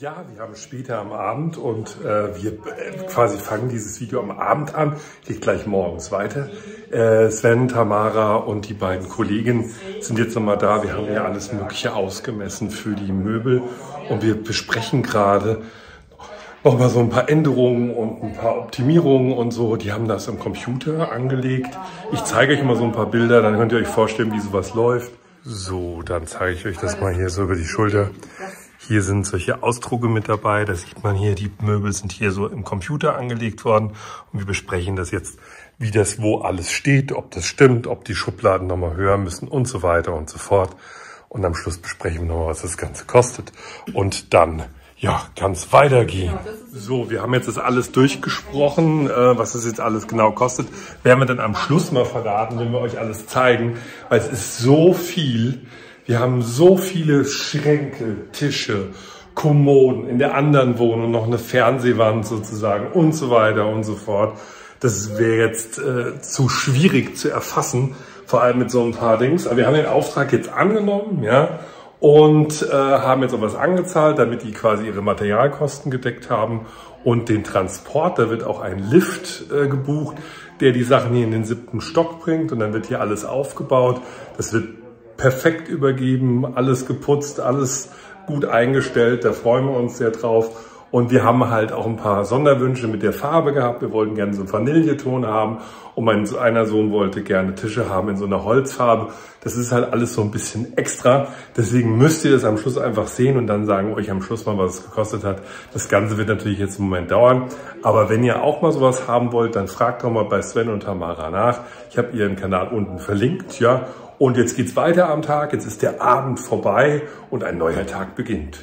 Ja, wir haben später am Abend und wir quasi fangen dieses Video am Abend an, geht gleich morgens weiter. Sven, Tamara und die beiden Kollegen sind jetzt nochmal da. Wir haben ja alles Mögliche ausgemessen für die Möbel und wir besprechen gerade nochmal so ein paar Änderungen und ein paar Optimierungen und so. Die haben das im Computer angelegt. Ich zeige euch mal so ein paar Bilder, dann könnt ihr euch vorstellen, wie sowas läuft. So, dann zeige ich euch das mal hier so über die Schulter. Hier sind solche Ausdrucke mit dabei, da sieht man hier, die Möbel sind hier so im Computer angelegt worden und wir besprechen das jetzt, wie das wo alles steht, ob das stimmt, ob die Schubladen nochmal höher müssen und so weiter und so fort. Und am Schluss besprechen wir nochmal, was das Ganze kostet und dann, ja, kann es weitergehen. So, wir haben jetzt das alles durchgesprochen, was das jetzt alles genau kostet. Werden wir dann am Schluss mal verraten, wenn wir euch alles zeigen, weil es ist so viel. Wir haben so viele Schränke, Tische, Kommoden, in der anderen Wohnung noch eine Fernsehwand sozusagen und so weiter und so fort. Das wäre jetzt zu schwierig zu erfassen, vor allem mit so ein paar Dings. Aber wir haben den Auftrag jetzt angenommen, ja, und haben jetzt auch was angezahlt, damit die quasi ihre Materialkosten gedeckt haben. Und den Transport, da wird auch ein Lift gebucht, der die Sachen hier in den 7. Stock bringt. Und dann wird hier alles aufgebaut. Das wird perfekt übergeben, alles geputzt, alles gut eingestellt, da freuen wir uns sehr drauf. Und wir haben halt auch ein paar Sonderwünsche mit der Farbe gehabt. Wir wollten gerne so einen Vanilleton haben und mein einer Sohn wollte gerne Tische haben in so einer Holzfarbe. Das ist halt alles so ein bisschen extra. Deswegen müsst ihr das am Schluss einfach sehen und dann sagen wir euch am Schluss mal, was es gekostet hat. Das Ganze wird natürlich jetzt einen Moment dauern. Aber wenn ihr auch mal sowas haben wollt, dann fragt doch mal bei Sven und Tamara nach. Ich habe ihren Kanal unten verlinkt, ja. Und jetzt geht's weiter am Tag, jetzt ist der Abend vorbei und ein neuer Tag beginnt.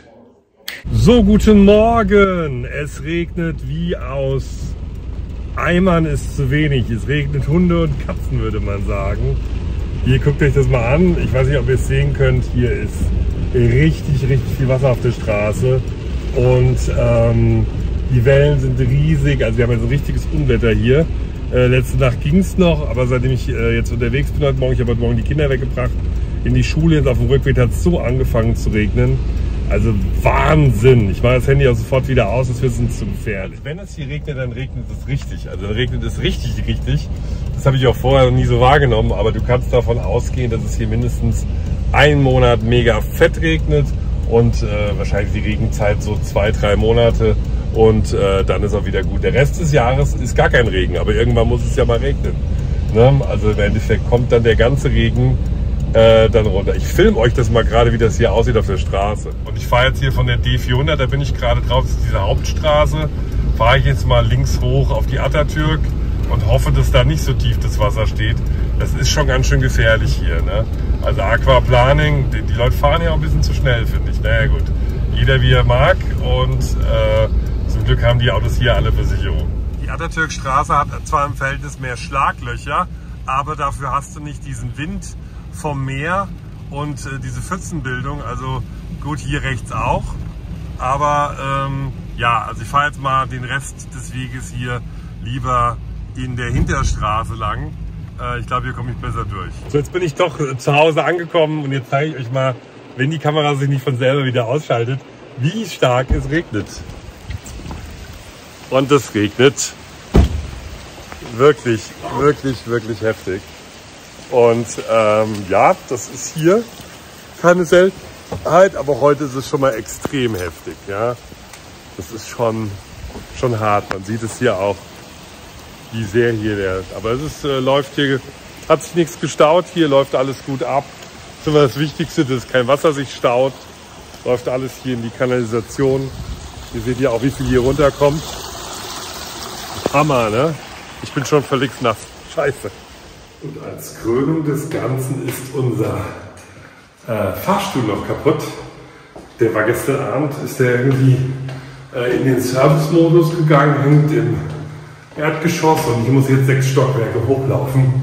So, guten Morgen! Es regnet wie aus Eimern ist zu wenig. Es regnet Hunde und Katzen, würde man sagen. Hier, guckt euch das mal an. Ich weiß nicht, ob ihr es sehen könnt. Hier ist richtig viel Wasser auf der Straße. Und die Wellen sind riesig. Also wir haben jetzt ein richtiges Unwetter hier. Letzte Nacht ging es noch, aber seitdem ich jetzt unterwegs bin heute Morgen, ich habe heute Morgen die Kinder weggebracht in die Schule, jetzt auf dem Rückweg hat es so angefangen zu regnen. Also Wahnsinn. Ich mache das Handy auch sofort wieder aus, das wird uns zu gefährlich. Wenn es hier regnet, dann regnet es richtig. Also dann regnet es richtig. Das habe ich auch vorher noch nie so wahrgenommen, aber du kannst davon ausgehen, dass es hier mindestens einen Monat mega fett regnet und wahrscheinlich die Regenzeit so 2-3 Monate. Und dann ist auch wieder gut. Der Rest des Jahres ist gar kein Regen, aber irgendwann muss es ja mal regnen. Ne? Also im Endeffekt kommt dann der ganze Regen dann runter. Ich filme euch das mal gerade, wie das hier aussieht auf der Straße. Und ich fahre jetzt hier von der D400, da bin ich gerade drauf, das ist diese Hauptstraße. Fahre ich jetzt mal links hoch auf die Atatürk und hoffe, dass da nicht so tief das Wasser steht. Das ist schon ganz schön gefährlich hier. Ne? Also Aquaplaning, die Leute fahren ja auch ein bisschen zu schnell, finde ich. Naja gut, jeder wie er mag und zum Glück haben die Autos hier alle Versicherung. Die Atatürkstraße hat zwar im Verhältnis mehr Schlaglöcher, aber dafür hast du nicht diesen Wind vom Meer und diese Pfützenbildung. Also gut, hier rechts auch. Aber ja, also ich fahre jetzt mal den Rest des Weges hier lieber in der Hinterstraße lang. Ich glaube, hier komme ich besser durch. So, jetzt bin ich doch zu Hause angekommen und jetzt zeige ich euch mal, wenn die Kamera sich nicht von selber wieder ausschaltet, wie stark es regnet. Und es regnet wirklich heftig. Und ja, das ist hier keine Seltenheit, aber heute ist es schon mal extrem heftig. Ja, das ist schon hart. Man sieht es hier auch, wie sehr hier aber es ist, läuft hier, hat sich nichts gestaut. Hier läuft alles gut ab. Das ist immer das Wichtigste, dass kein Wasser sich staut. Läuft alles hier in die Kanalisation. Ihr seht ja auch, wie viel hier runterkommt. Hammer, ne? Ich bin schon völlig nass. Scheiße. Und als Krönung des Ganzen ist unser Fahrstuhl noch kaputt. Der war gestern Abend, ist der irgendwie in den Service-Modus gegangen, hängt im Erdgeschoss und ich muss jetzt 6 Stockwerke hochlaufen.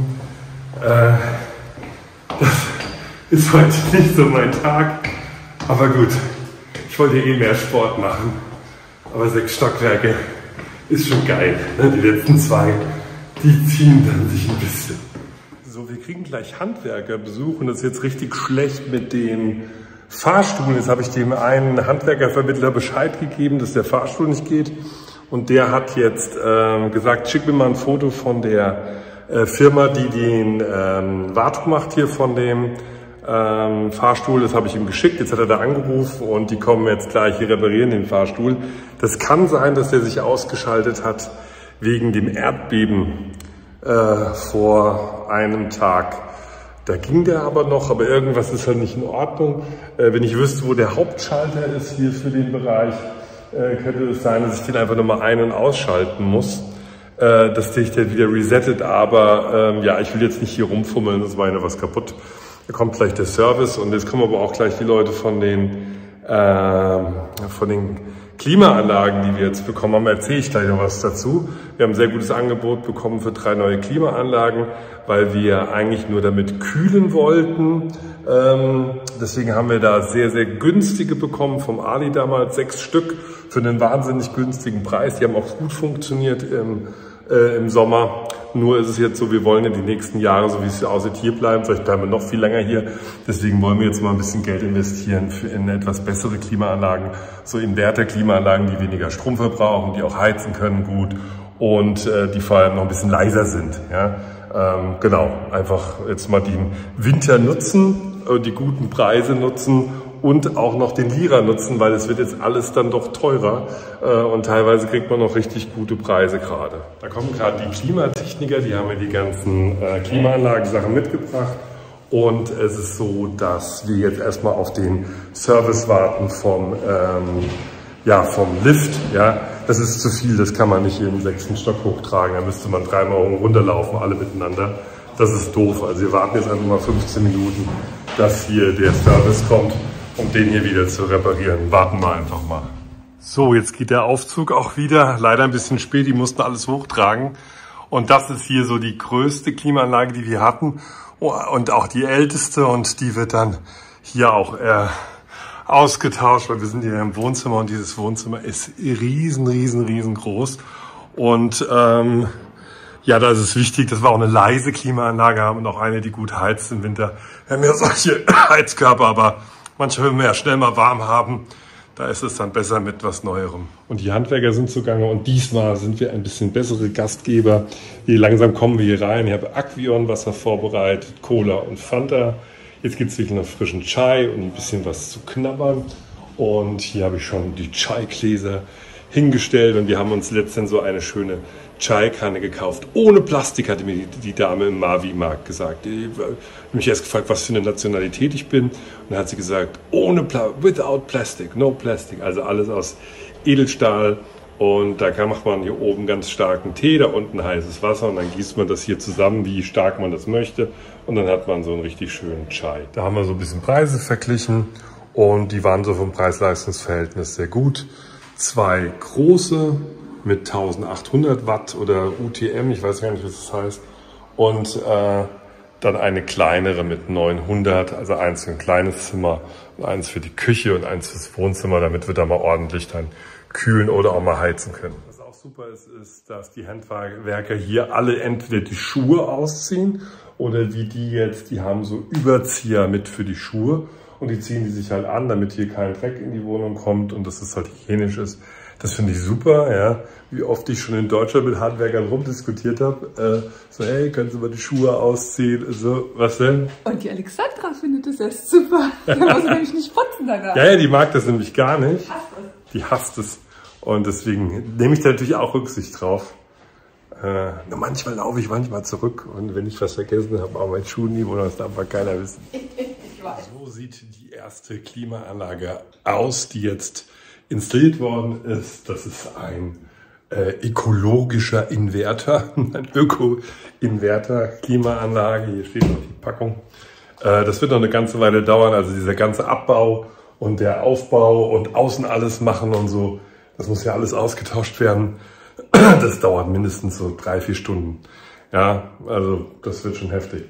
Das ist heute nicht so mein Tag, aber gut, ich wollte eh mehr Sport machen, aber 6 Stockwerke ist schon geil. Ne? Die letzten 2, die ziehen dann sich ein bisschen. So, wir kriegen gleich Handwerkerbesuch und das ist jetzt richtig schlecht mit dem Fahrstuhl. Jetzt habe ich dem einen Handwerkervermittler Bescheid gegeben, dass der Fahrstuhl nicht geht. Und der hat jetzt gesagt, schick mir mal ein Foto von der Firma, die den Wartung macht hier von dem Fahrstuhl. Das habe ich ihm geschickt. Jetzt hat er da angerufen und die kommen jetzt gleich hier reparieren den Fahrstuhl. Das kann sein, dass der sich ausgeschaltet hat wegen dem Erdbeben vor einem Tag. Da ging der aber noch, aber irgendwas ist halt nicht in Ordnung. Wenn ich wüsste, wo der Hauptschalter ist hier für den Bereich, könnte es sein, dass ich den einfach nochmal ein- und ausschalten muss, dass sich der wieder resettet. Aber ja, ich will jetzt nicht hier rumfummeln, das war ja was kaputt. Da kommt gleich der Service und jetzt kommen aber auch gleich die Leute von den Klimaanlagen, die wir jetzt bekommen haben, erzähle ich gleich noch was dazu. Wir haben ein sehr gutes Angebot bekommen für 3 neue Klimaanlagen, weil wir eigentlich nur damit kühlen wollten. Deswegen haben wir da sehr, sehr günstige bekommen vom Ali damals, 6 Stück für einen wahnsinnig günstigen Preis. Die haben auch gut funktioniert im Sommer. Nur ist es jetzt so, wir wollen in die nächsten Jahre, so wie es aussieht, hier bleiben. Vielleicht bleiben wir noch viel länger hier. Deswegen wollen wir jetzt mal ein bisschen Geld investieren in etwas bessere Klimaanlagen. So Inverter-Klimaanlagen, die weniger Strom verbrauchen, die auch heizen können gut und die vor allem noch ein bisschen leiser sind. Ja? Genau, einfach jetzt mal den Winter nutzen, die guten Preise nutzen und auch noch den Lira nutzen, weil es wird jetzt alles dann doch teurer und teilweise kriegt man noch richtig gute Preise gerade. Da kommen gerade die Klimatechniker, die haben mir die ganzen Klimaanlagensachen mitgebracht und es ist so, dass wir jetzt erstmal auf den Service warten vom Lift. Ja, das ist zu viel, das kann man nicht im 6. Stock hochtragen, da müsste man 3-mal hoch und runterlaufen, alle miteinander. Das ist doof, also wir warten jetzt einfach mal 15 Minuten, dass hier der Service kommt, um den hier wieder zu reparieren. Warten wir einfach mal. So, jetzt geht der Aufzug auch wieder. Leider ein bisschen spät, die mussten alles hochtragen. Und das ist hier so die größte Klimaanlage, die wir hatten. Und auch die älteste. Und die wird dann hier auch ausgetauscht, weil wir sind hier im Wohnzimmer. Und dieses Wohnzimmer ist riesengroß. Und ja, da ist es wichtig, dass wir auch eine leise Klimaanlage haben und auch eine, die gut heizt im Winter. Wir haben ja solche Heizkörper, aber manchmal, wenn wir ja schnell mal warm haben, da ist es dann besser mit was Neuerem. Und die Handwerker sind zugange und diesmal sind wir ein bisschen bessere Gastgeber. Hier langsam kommen wir hier rein. Ich habe Aquion-Wasser vorbereitet, Cola und Fanta. Jetzt gibt es wirklich noch frischen Chai und ein bisschen was zu knabbern. Und hier habe ich schon die Chai-Gläser hingestellt und wir haben uns letztens so eine schöne Chai-Kanne gekauft. Ohne Plastik, hatte mir die Dame im Mavi-Markt gesagt. Ich habe mich erst gefragt, was für eine Nationalität ich bin. Und dann hat sie gesagt, without plastic, no plastic. Also alles aus Edelstahl. Und da macht man hier oben ganz starken Tee, da unten heißes Wasser und dann gießt man das hier zusammen, wie stark man das möchte. Und dann hat man so einen richtig schönen Chai. Da haben wir so ein bisschen Preise verglichen und die waren so vom Preis-Leistungs-Verhältnis sehr gut. 2 große mit 1800 Watt oder UTM, ich weiß gar nicht, was das heißt. Und dann eine kleinere mit 900, also eins für ein kleines Zimmer, und eins für die Küche und eins fürs Wohnzimmer, damit wir da mal ordentlich dann kühlen oder auch mal heizen können. Was auch super ist, ist, dass die Handwerker hier alle entweder die Schuhe ausziehen oder wie die jetzt, die haben so Überzieher mit für die Schuhe und die ziehen die sich halt an, damit hier kein Dreck in die Wohnung kommt und dass es halt hygienisch ist. Das finde ich super, ja. Wie oft ich schon in Deutschland mit Handwerkern rumdiskutiert habe. So, hey, können Sie mal die Schuhe ausziehen? So, was denn? Und die Alexandra findet das erst super. Da muss ich nämlich nicht putzen danach. Ja, die mag das nämlich gar nicht. Die hasst es. Und deswegen nehme ich da natürlich auch Rücksicht drauf. Nur manchmal laufe ich manchmal zurück und wenn ich was vergessen habe, auch mein Schuhniveau, das darf aber keiner wissen. So sieht die erste Klimaanlage aus, die jetzt installiert worden ist. Das ist ein ökologischer Inverter, ein Öko-Inverter-Klimaanlage. Hier steht noch die Packung. Das wird noch eine ganze Weile dauern, also dieser ganze Abbau und der Aufbau und außen alles machen und so. Das muss ja alles ausgetauscht werden. Das dauert mindestens so 3-4 Stunden. Ja, also das wird schon heftig.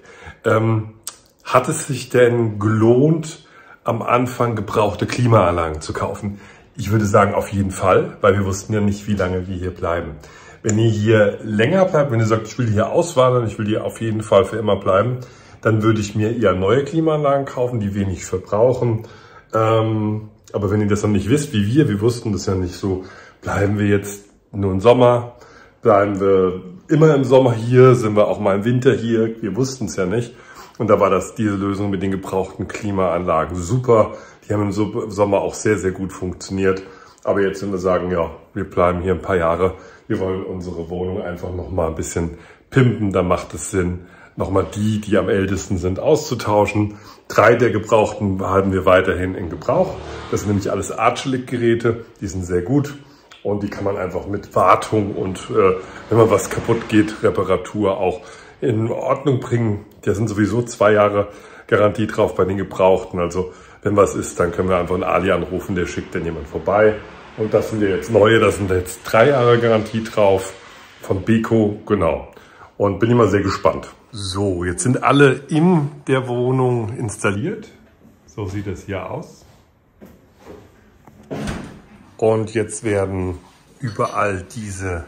Hat es sich denn gelohnt, am Anfang gebrauchte Klimaanlagen zu kaufen? Ich würde sagen, auf jeden Fall, weil wir wussten ja nicht, wie lange wir hier bleiben. Wenn ihr hier länger bleibt, wenn ihr sagt, ich will hier auswandern, ich will hier auf jeden Fall für immer bleiben, dann würde ich mir eher neue Klimaanlagen kaufen, die wenig verbrauchen. Aber wenn ihr das noch nicht wisst, wie wir wussten das ja nicht so, bleiben wir jetzt nur im Sommer, bleiben wir immer im Sommer hier, sind wir auch mal im Winter hier, wir wussten es ja nicht. Und da war diese Lösung mit den gebrauchten Klimaanlagen super. Die haben im Sommer auch sehr, sehr gut funktioniert. Aber jetzt, wenn wir sagen, ja, wir bleiben hier ein paar Jahre, wir wollen unsere Wohnung einfach noch mal ein bisschen pimpen, dann macht es Sinn, noch mal die am ältesten sind, auszutauschen. 3 der gebrauchten haben wir weiterhin in Gebrauch. Das sind nämlich alles Arçelik-Geräte, die sind sehr gut. Und die kann man einfach mit Wartung und wenn man was kaputt geht, Reparatur auch in Ordnung bringen. Da sind sowieso 2 Jahre Garantie drauf bei den Gebrauchten. Also wenn was ist, dann können wir einfach einen Ali anrufen, der schickt dann jemand vorbei. Und das sind ja jetzt neue, da sind jetzt 3 Jahre Garantie drauf von Beko, genau. Und bin immer sehr gespannt. So, jetzt sind alle in der Wohnung installiert. So sieht es hier aus. Und jetzt werden überall diese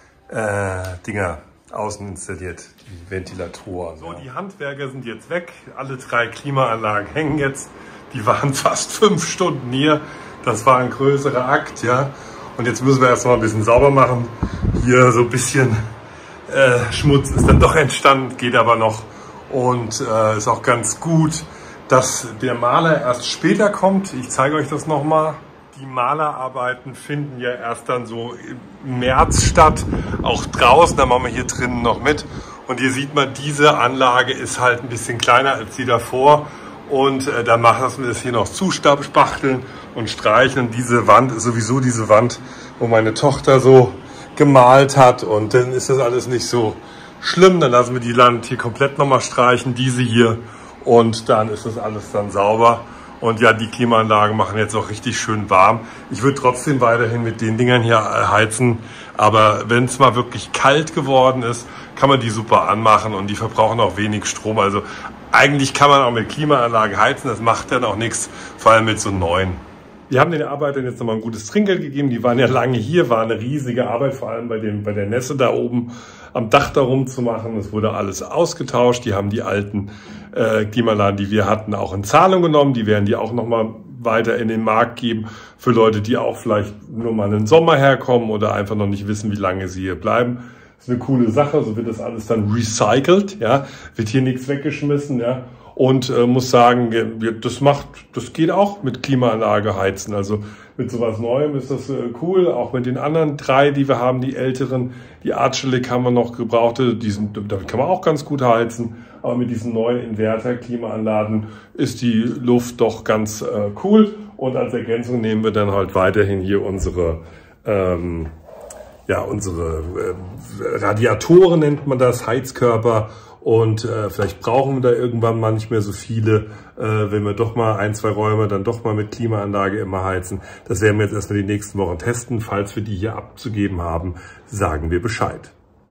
Dinger außen installiert, die Ventilatoren. So, die Handwerker sind jetzt weg. Alle 3 Klimaanlagen hängen jetzt. Die waren fast 5 Stunden hier. Das war ein größerer Akt, ja. Und jetzt müssen wir erstmal ein bisschen sauber machen. Hier so ein bisschen Schmutz ist dann doch entstanden, geht aber noch. Und ist auch ganz gut, dass der Maler erst später kommt. Ich zeige euch das nochmal. Die Malerarbeiten finden ja erst dann so im März statt, auch draußen, da machen wir hier drinnen noch mit. Und hier sieht man, diese Anlage ist halt ein bisschen kleiner als die davor. Und dann machen wir das hier noch zuspachteln und streichen. Und diese Wand ist sowieso diese Wand, wo meine Tochter so gemalt hat. Und dann ist das alles nicht so schlimm. Dann lassen wir die Wand hier komplett nochmal streichen, diese hier. Und dann ist das alles dann sauber. Und ja, die Klimaanlagen machen jetzt auch richtig schön warm. Ich würde trotzdem weiterhin mit den Dingern hier heizen. Aber wenn es mal wirklich kalt geworden ist, kann man die super anmachen und die verbrauchen auch wenig Strom. Also eigentlich kann man auch mit Klimaanlagen heizen, das macht dann auch nichts, vor allem mit so neuen. Wir haben den Arbeitern jetzt nochmal ein gutes Trinkgeld gegeben. Die waren ja lange hier, war eine riesige Arbeit, vor allem bei der Nässe da oben am Dach darum zu machen. Es wurde alles ausgetauscht. Die haben die alten Klimaanlagen, die wir hatten, auch in Zahlung genommen. Die werden die auch nochmal weiter in den Markt geben für Leute, die auch vielleicht nur mal einen Sommer herkommen oder einfach noch nicht wissen, wie lange sie hier bleiben. Das ist eine coole Sache. So wird das alles dann recycelt, ja, wird hier nichts weggeschmissen, ja. Und muss sagen, das geht auch mit Klimaanlage heizen. Also mit sowas Neuem ist das cool. Auch mit den anderen 3, die wir haben, die älteren, die Arçelik haben wir noch gebrauchte, damit kann man auch ganz gut heizen. Aber mit diesen neuen Inverter-Klimaanlagen ist die Luft doch ganz cool. Und als Ergänzung nehmen wir dann halt weiterhin hier unsere Radiatoren nennt man das, Heizkörper. Und vielleicht brauchen wir da irgendwann mal nicht mehr so viele, wenn wir doch mal 1, 2 Räume dann doch mal mit Klimaanlage immer heizen. Das werden wir jetzt erstmal die nächsten Wochen testen. Falls wir die hier abzugeben haben, sagen wir Bescheid.